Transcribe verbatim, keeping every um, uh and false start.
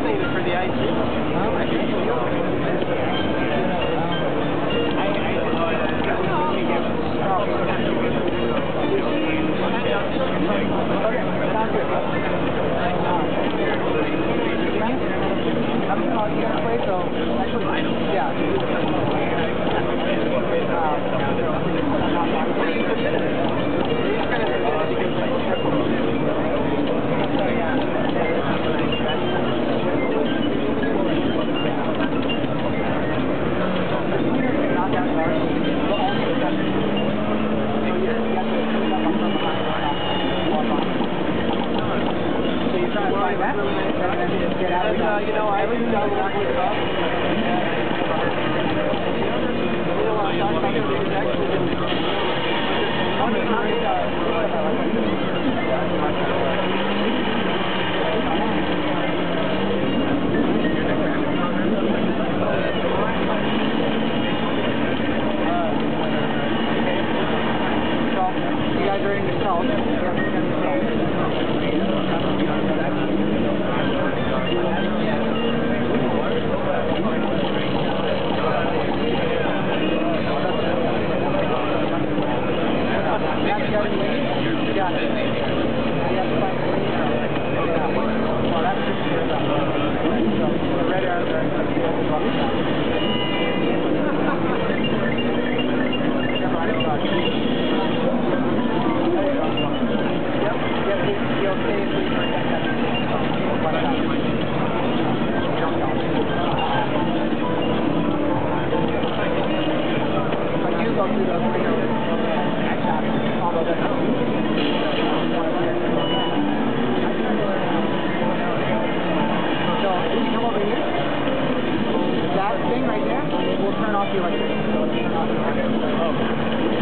something for the I C. Uh, you know, I was done working it up. You guys are in the south. That thing right there will turn off the electricity. So it'll turn off the electricity. Oh.